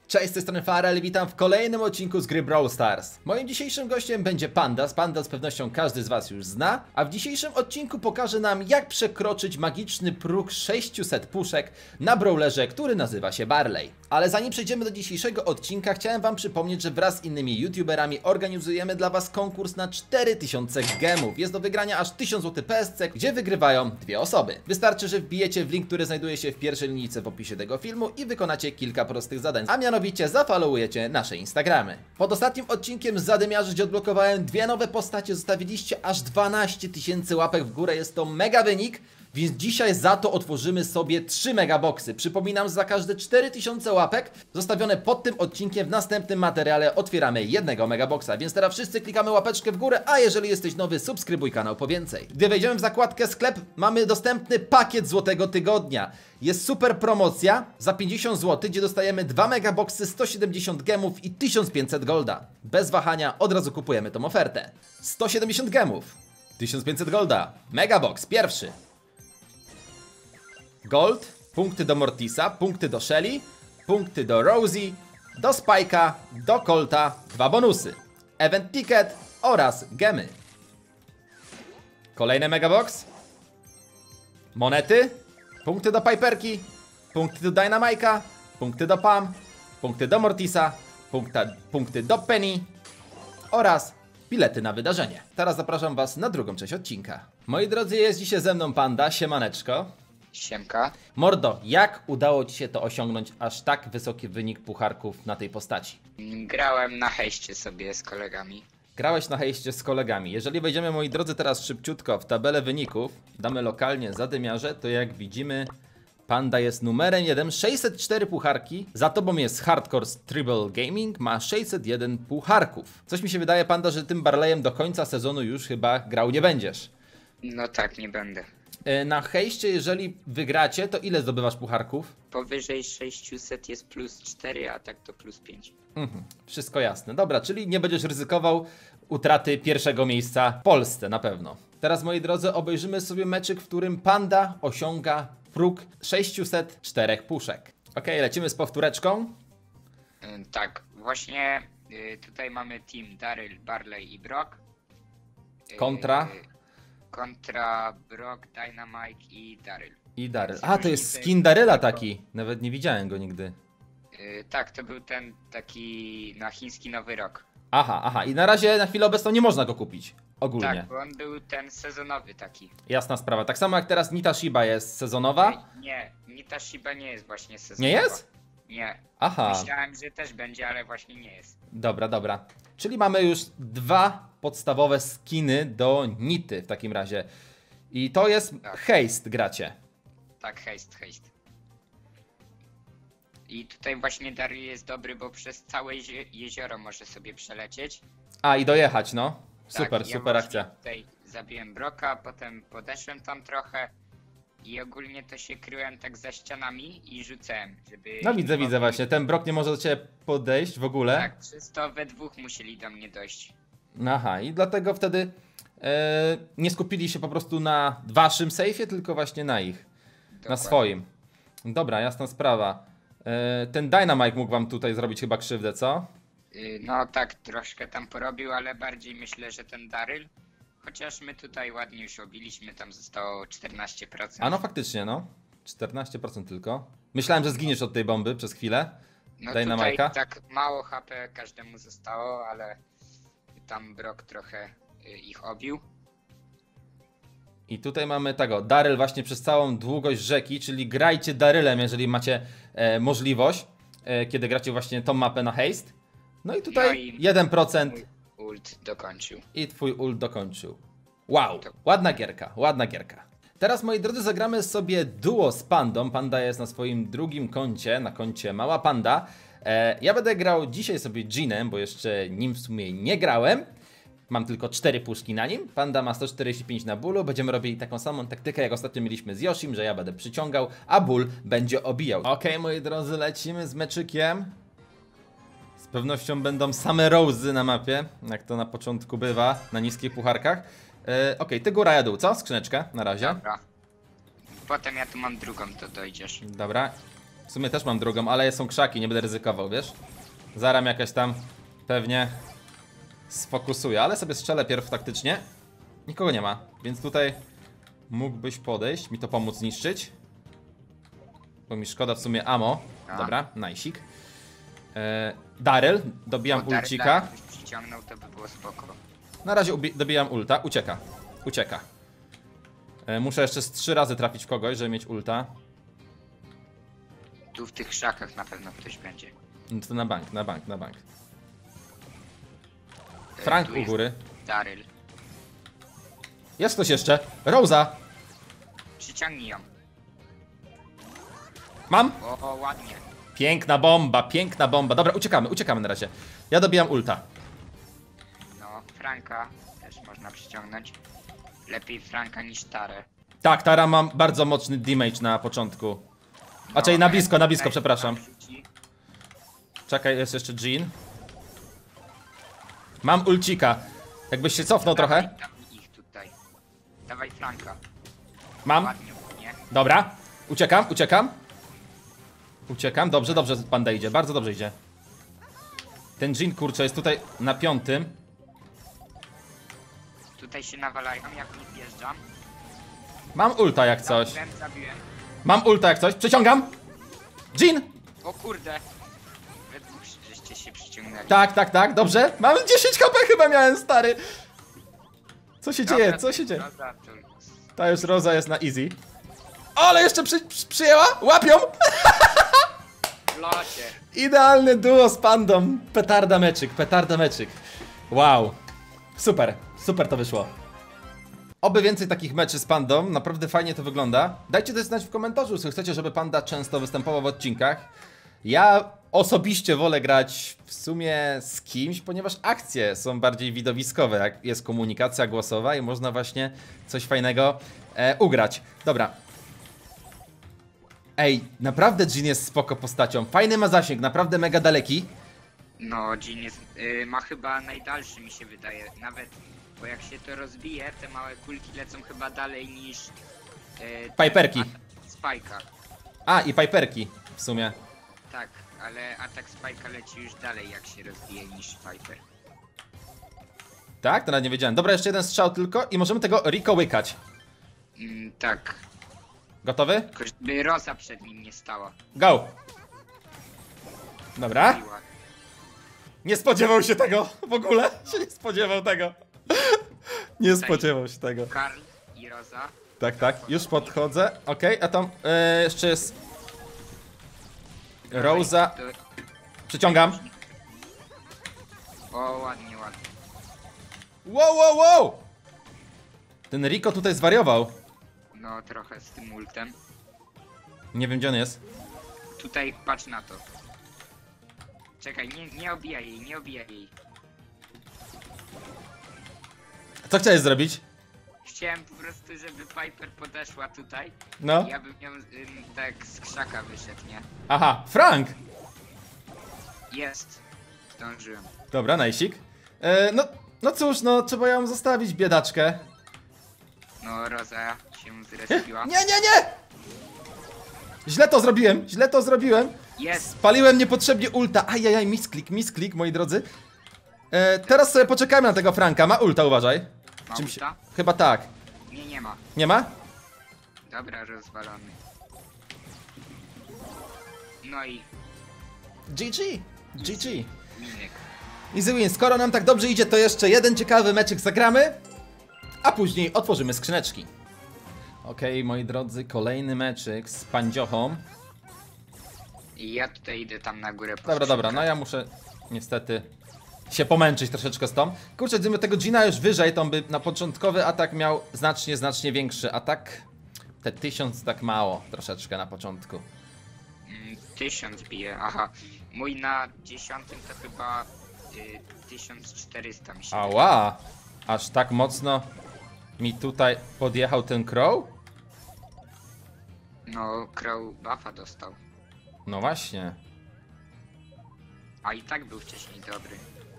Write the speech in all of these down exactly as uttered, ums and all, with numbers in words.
Cześć, z tej strony Farel, witam w kolejnym odcinku z gry Brawl Stars. Moim dzisiejszym gościem będzie Panda. Panda z pewnością każdy z was już zna. A w dzisiejszym odcinku pokaże nam, jak przekroczyć magiczny próg sześciuset puszek na brawlerze, który nazywa się Barley. Ale zanim przejdziemy do dzisiejszego odcinka, chciałem wam przypomnieć, że wraz z innymi youtuberami organizujemy dla was konkurs na cztery tysiące gemów. Jest do wygrania aż tysiąc złotych P S C, gdzie wygrywają dwie osoby. Wystarczy, że wbijecie w link, który znajduje się w pierwszej linijce w opisie tego filmu i wykonacie kilka prostych zadań, a mianowicie zafollowujecie nasze Instagramy. Pod ostatnim odcinkiem z Zadymiarzy, gdzie odblokowałem dwie nowe postacie, zostawiliście aż dwanaście tysięcy łapek w górę. Jest to mega wynik. Więc dzisiaj za to otworzymy sobie trzy megaboxy. Przypominam, za każde cztery tysiące łapek zostawione pod tym odcinkiem w następnym materiale otwieramy jednego megaboxa. Więc teraz wszyscy klikamy łapeczkę w górę, a jeżeli jesteś nowy, subskrybuj kanał po więcej. Gdy wejdziemy w zakładkę sklep, mamy dostępny pakiet złotego tygodnia. Jest super promocja za pięćdziesiąt złotych, gdzie dostajemy dwa megaboxy, sto siedemdziesiąt gemów i tysiąc pięćset golda. Bez wahania od razu kupujemy tą ofertę. sto siedemdziesiąt gemów, tysiąc pięćset golda, megabox pierwszy. Gold, punkty do Mortisa, punkty do Shelly, punkty do Rosie, do Spike'a, do Colta, dwa bonusy, Event Ticket oraz gemy. Kolejny megabox. Monety, punkty do Piperki, punkty do Dynamike'a, punkty do Pam, punkty do Mortisa, punkta, punkty do Penny oraz bilety na wydarzenie. Teraz zapraszam was na drugą część odcinka. Moi drodzy, jest dzisiaj ze mną Panda, siemaneczko. Siemka. Mordo, jak udało ci się to osiągnąć, aż tak wysoki wynik pucharków na tej postaci? Grałem na hejście sobie z kolegami. Grałeś na hejście z kolegami. Jeżeli wejdziemy, moi drodzy, teraz szybciutko w tabelę wyników, damy lokalnie Zadymiarze, to jak widzimy, Panda jest numerem jeden, sześćset cztery pucharki. Za tobą jest Hardcore Tribal Gaming, ma sześćset jeden pucharków. Coś mi się wydaje, Panda, że tym Barleyem do końca sezonu już chyba grał nie będziesz. No tak, nie będę. Na hejście, jeżeli wygracie, to ile zdobywasz pucharków? Powyżej sześciuset jest plus cztery, a tak to plus pięć. Mhm, wszystko jasne. Dobra, czyli nie będziesz ryzykował utraty pierwszego miejsca w Polsce, na pewno. Teraz, moi drodzy, obejrzymy sobie meczyk, w którym Panda osiąga próg sześciuset cztery puszek. Ok, lecimy z powtóreczką. Yy, tak, właśnie yy, tutaj mamy team Daryl, Barley i Brock. Yy, Kontra? Kontra Brock, Dynamike i Daryl. I Daryl. A, to jest skin Daryla taki. Nawet nie widziałem go nigdy. Yy, tak, to był ten taki na chiński Nowy Rok. Aha, aha. I na razie, na chwilę obecną nie można go kupić. Ogólnie. Tak, bo on był ten sezonowy taki. Jasna sprawa. Tak samo jak teraz Nita Shiba jest sezonowa. Ej, nie, Nita Shiba nie jest właśnie sezonowa. Nie jest? Nie. Aha. Myślałem, że też będzie, ale właśnie nie jest. Dobra, dobra. Czyli mamy już dwa podstawowe skiny do Nity w takim razie. I to jest Tak. Haste, gracie. Tak, haste, haste. I tutaj właśnie Daryl jest dobry, bo przez całe jezie- jezioro może sobie przelecieć. A, i dojechać, no. Super, Tak, ja super właśnie akcja. Tutaj zabiłem Brocka, potem podeszłem tam trochę i ogólnie to się kryłem tak za ścianami i rzucałem, żeby... No widzę, nie widzę mogli- właśnie. Ten Brock nie może do ciebie podejść w ogóle. Tak, przez to we dwóch musieli do mnie dojść. Aha, i dlatego wtedy e, nie skupili się po prostu na waszym sejfie, tylko właśnie na ich. Na Dokładnie. swoim. Dobra, jasna sprawa. E, ten Dynamite mógł wam tutaj zrobić chyba krzywdę, co? Y, No tak, troszkę tam porobił, ale bardziej myślę, że ten Daryl. Chociaż my tutaj ładnie już obiliśmy, tam zostało czternaście procent. A no faktycznie, no. czternaście procent tylko. Myślałem, że zginiesz od tej bomby przez chwilę. No Dynamite'a? tutaj tak mało H P każdemu zostało, ale tam Brock trochę y, ich obił. I tutaj mamy tego, Daryl właśnie przez całą długość rzeki, czyli grajcie Darylem, jeżeli macie e, możliwość, e, kiedy gracie właśnie tą mapę na haste. No i tutaj No i jeden procent Mój ult dokończył. i twój ult dokończył. Wow, ładna gierka, ładna gierka. Teraz, moi drodzy, zagramy sobie duo z Pandą. Panda jest na swoim drugim koncie, na koncie Mała Panda. E, ja będę grał dzisiaj sobie Jeanem, bo jeszcze nim w sumie nie grałem. Mam tylko cztery puszki na nim. Panda ma sto czterdzieści pięć na bólu. Będziemy robili taką samą taktykę, jak ostatnio mieliśmy z Yoshim, że ja będę przyciągał, a ból będzie obijał. Okej, okay, moi drodzy, lecimy z meczykiem. Z pewnością będą same Rose'y na mapie, jak to na początku bywa, na niskich pucharkach. Yy, Okej, okay, ty góra, ja dół, co? Skrzyneczkę, na razie. Dobra. Potem ja tu mam drugą, to dojdziesz. Dobra. W sumie też mam drugą, ale są krzaki, nie będę ryzykował, wiesz? Zaram jakaś tam pewnie sfokusuje, ale sobie strzelę pierw taktycznie. Nikogo nie ma, więc tutaj mógłbyś podejść, mi to pomóc zniszczyć. Bo mi szkoda w sumie ammo. A. Dobra, najsik. E, Daryl, dobijam Bo Daryla ulcika. jakbyś przyciągnął, to by było spoko. Na razie ubi- dobijam ulta, ucieka. Ucieka. E, muszę jeszcze z trzy razy trafić w kogoś, żeby mieć ulta. Tu w tych krzakach na pewno ktoś będzie. No to na bank, na bank, na bank. E, Frank tu u jest góry. Daryl. Jest ktoś jeszcze? Rosa! Przyciągnij ją. Mam! O, o, ładnie. Piękna bomba, piękna bomba. Dobra, uciekamy, uciekamy na razie. Ja dobijam ulta. No, Franka też można przyciągnąć. Lepiej Franka niż Tarę. Tak, Tara mam bardzo mocny damage na początku. A czyli na blisko, na blisko, przepraszam. Czekaj, jest jeszcze Jean. Mam ulcika. Jakbyś się cofnął trochę. Dawaj ich tutaj. Dawaj Franka. Mam. Ładnie, nie? Dobra. Uciekam, uciekam. Uciekam. Dobrze, dobrze panda idzie. Bardzo dobrze idzie. Ten Jean, kurczę, jest tutaj na piątym. Tutaj się nawalają, jak nie wjeżdżam. Mam ulta jak coś. Zabiłem, zabiłem. Mam ulta jak coś. Przeciągam. Jean. O kurde. We dwóch żeście się przyciągnęli. Tak, tak, tak. Dobrze. Mam dziesięć H P chyba miałem, stary. Co się Dobra, dzieje? Co się dzieje? Dobra, to... Ta już Rosa jest na easy. Ale jeszcze przy, przy, przyjęła? Łapią! W locie. Idealny duo z pandą. Petarda meczyk, petarda meczyk. Wow. Super, super to wyszło. Oby więcej takich meczy z pandą, naprawdę fajnie to wygląda. Dajcie też znać w komentarzu, jeśli chcecie, żeby panda często występował w odcinkach. Ja osobiście wolę grać w sumie z kimś, ponieważ akcje są bardziej widowiskowe, jak jest komunikacja głosowa i można właśnie coś fajnego e, ugrać. Dobra. Ej, naprawdę Jean jest spoko postacią. Fajny ma zasięg, naprawdę mega daleki. No, Jean jest, y, ma chyba najdalszy, mi się wydaje. Nawet, bo jak się to rozbije, te małe kulki lecą chyba dalej niż... Y, Piperki. Spajka. A, i Piperki w sumie. Tak, ale atak Spajka leci już dalej, jak się rozbije, niż Piper. Tak? To nawet nie wiedziałem. Dobra, jeszcze jeden strzał tylko i możemy tego Rico łykać. Mm, tak, Gotowy? tylko żeby Rosa przed nim nie stała. Go! Dobra. Biła. Nie spodziewał się tego. W ogóle się nie spodziewał tego. Nie spodziewał się tego. Karl i Rosa. Tak, tak. Już podchodzę. Okej, a tam e, jeszcze jest Rosa. To... Przyciągam. O, ładnie, ładnie. Wow, wow, wow! Ten Rico tutaj zwariował. No, trochę z tym ultem. Nie wiem, gdzie on jest. Tutaj patrz na to. Czekaj, nie, nie obijaj jej, nie obijaj jej. Co chciałeś zrobić? Chciałem po prostu, żeby Piper podeszła tutaj. No. Ja bym ją ym, tak z krzaka wyszedł, nie? Aha, Frank! Jest. Zdążyłem. Dobra, najsik. E, no, no cóż, no trzeba ją zostawić, biedaczkę. No, Rosa się zrespiła. Nie, nie, nie! Źle to zrobiłem, źle to zrobiłem. Jest! Spaliłem niepotrzebnie ulta. Ajajaj, misklik, misklik, moi drodzy. E, teraz sobie poczekajmy na tego Franka. Ma ulta, uważaj. Ma Czym się... ulta? Chyba tak. Nie, nie ma. Nie ma? Dobra, rozwalony. No i G G. G G. minek. Easy win. Skoro nam tak dobrze idzie, to jeszcze jeden ciekawy meczyk zagramy. A później otworzymy skrzyneczki. Okej, okay, moi drodzy, kolejny meczyk z pandziochą. I ja tutaj idę tam na górę po Dobra, dobra, no ja muszę niestety się pomęczyć troszeczkę z tą. Kurczę, gdyby tego Gina już wyżej, to on by na początkowy atak miał znacznie, znacznie większy atak. Te tysiąc tak mało, troszeczkę na początku. Mm, tysiąc bije, aha. Mój na dziesiątym to chyba y, tysiąc czterysta mi się. Ała! Aż tak mocno mi tutaj podjechał ten Crow? No, Crow buffa dostał. No właśnie. A i tak był wcześniej dobry.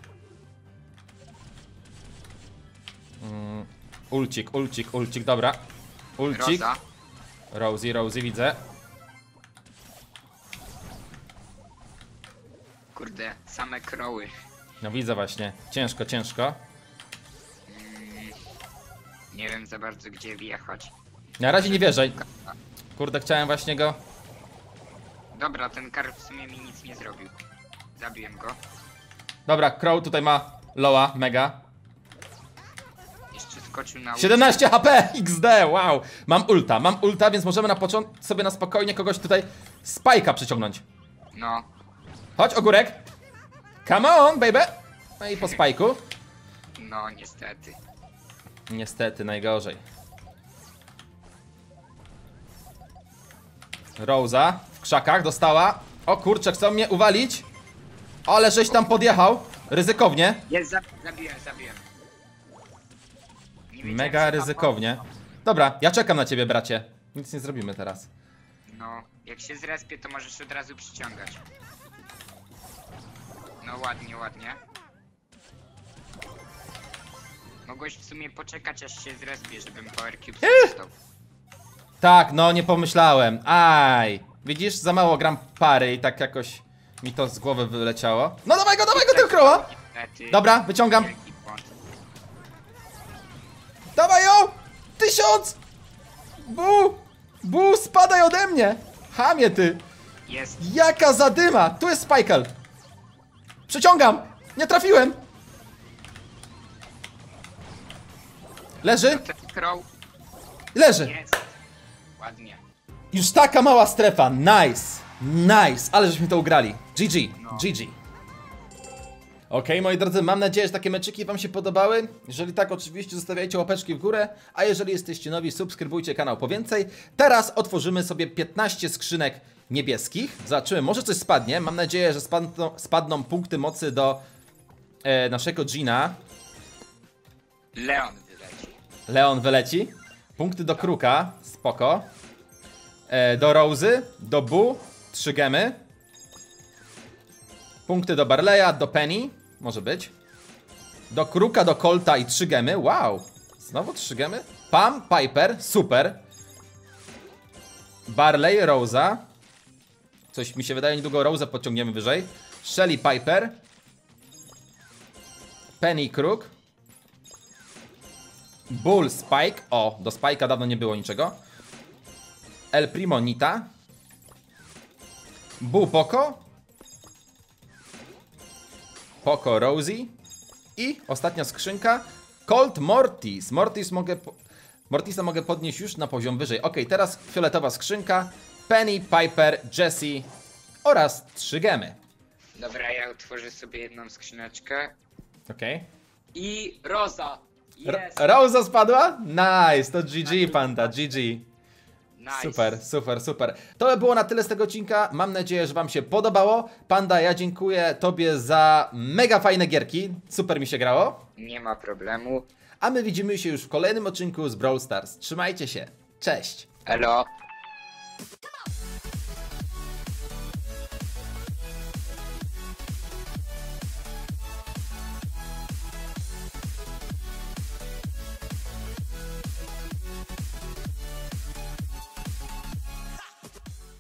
Mm, ulcik, ulcik, ulcik, dobra. Ulcik. Rosa. Rosie, Rosie, widzę. kurde, same kroły. No widzę właśnie. Ciężko, ciężko. Mm, nie wiem za bardzo gdzie wjechać. Na razie nie wierzę. Kurde, chciałem właśnie go... Dobra, ten kar w sumie mi nic nie zrobił. Zabiłem go. Dobra, Crow tutaj ma loa, mega. Jeszcze skoczył na siedemnaście H P! X D, wow! Mam ulta, mam ulta, więc możemy na początku sobie na spokojnie kogoś tutaj spajka przyciągnąć. No, Chodź, ogórek! Come on, baby! No i po spajku. no niestety. Niestety, najgorzej. Rosa w krzakach dostała. O kurczę, chcą mnie uwalić. Ale żeś tam podjechał. Ryzykownie. Jest, zab zabiłem, zabiłem. Nie wiedziałem, Mega że tam- ryzykownie. Dobra, ja czekam na ciebie, bracie. Nic nie zrobimy teraz. No, jak się zrespię, to możesz od razu przyciągać. No ładnie, ładnie. Mogłeś w sumie poczekać, aż się zrespię, żebym Power Cube dostał. Tak, no nie pomyślałem. Aj. Widzisz, za mało gram pary i tak jakoś mi to z głowy wyleciało. No dawaj go, dawaj go, tego kroła! Niestety. Dobra, wyciągam. Wielki błąd. Dawaj ją! Tysiąc! Bu! Bu, spadaj ode mnie! Chamie ty! Jest. Jaka zadyma! Tu jest Spajkel! Przyciągam! Nie trafiłem! Leży? Ten crow Leży! jest. Ładnie. Już taka mała strefa, nice! Nice! Ale żeśmy to ugrali. G G, No. G G. Okej, moi drodzy, mam nadzieję, że takie meczyki wam się podobały. Jeżeli tak, oczywiście zostawiajcie łapeczki w górę, a jeżeli jesteście nowi, subskrybujcie kanał po więcej. Teraz otworzymy sobie piętnaście skrzynek niebieskich. Zobaczymy, może coś spadnie. Mam nadzieję, że spadną, spadną punkty mocy do e, naszego Gina. Leon wyleci. Leon wyleci. Punkty do Kruka, spoko. E, do Rosy, do Bu, trzy gemy. Punkty do Barleya, do Penny, może być. Do Kruka, do Colta i trzy gemy, wow. Znowu trzy gemy. Pam, Piper, super. Barley, Rosa. Coś mi się wydaje, niedługo Rosę podciągniemy wyżej. Shelly, Piper. Penny, Kruk. Bull, Spike. O, do Spike'a dawno nie było niczego. El Primo, Nita. Bu, Poco. Poco, Rosie. I ostatnia skrzynka. Colt, Mortis. Mortis mogę... Po... Mortisa mogę podnieść już na poziom wyżej. Ok, teraz fioletowa skrzynka. Penny, Piper, Jessie oraz trzy gemy. Dobra, ja otworzę sobie jedną skrzyneczkę. Ok. I Rosa. Jest. Rosa spadła? Nice, to G G, panda, G G. Nice. Super, super, super. To by było na tyle z tego odcinka. Mam nadzieję, że wam się podobało. Panda, ja dziękuję tobie za mega fajne gierki. Super mi się grało. Nie ma problemu. A my widzimy się już w kolejnym odcinku z Brawl Stars. Trzymajcie się. Cześć. Elo. Come on.